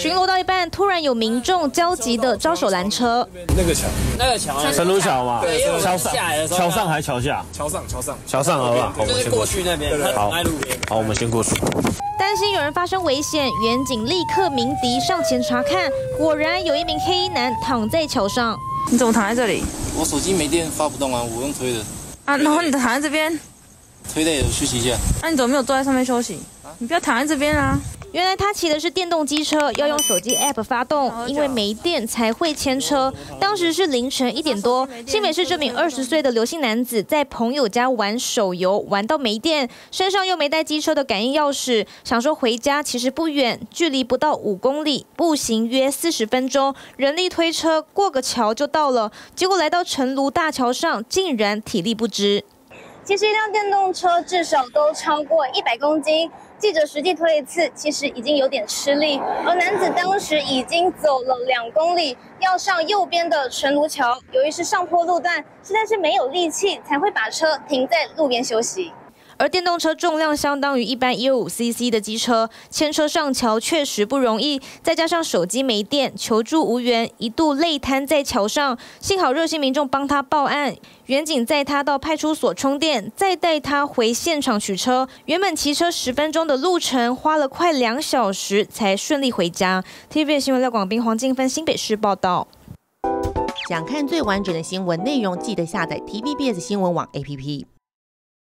巡逻到一半，突然有民众焦急的招手拦车。 那个桥， 成都桥嘛， 对， 桥上还是桥下？ 桥上， 好吧，我们先过去那边， 好，我们先过去。 担心有人发生危险，远警立刻鸣笛上前查看，果然有一名黑衣男躺在桥上。 你怎么躺在这里？ 我手机没电，发不动啊，我用推的。 啊，然后你躺在这边， 推累了休息一下。 那你怎么没有坐在上面休息？你不要躺在这边啊！ 原来他骑的是电动机车，要用手机 App 发动，因为没电才会牵车。当时是凌晨1点多，新北市这名20岁的刘姓男子在朋友家玩手游，玩到没电，身上又没带机车的感应钥匙，想说回家其实不远，距离不到5公里，步行约40分钟，人力推车过个桥就到了。结果来到成庐大桥上，竟然体力不支。其实一辆电动车至少都超过100公斤。记者实际推一次，其实已经有点吃力，而男子当时已经走了2公里，要上右边的成庐桥，由于是上坡路段，实在是没有力气，才会把车停在路边休息。而电动车重量相当于一般125cc 的机车，牵车上桥确实不容易，再加上手机没电，求助无援，一度累瘫在桥上。幸好热心民众帮他报案，远警载他到派出所充电，再带他回现场取车。原本骑车10分钟的路程，花了快2小时才顺利回家。TVB 新闻廖广斌、黄静芬新北市报道。 想看最完整的新闻内容，记得下载 TVBS 新闻网 APP。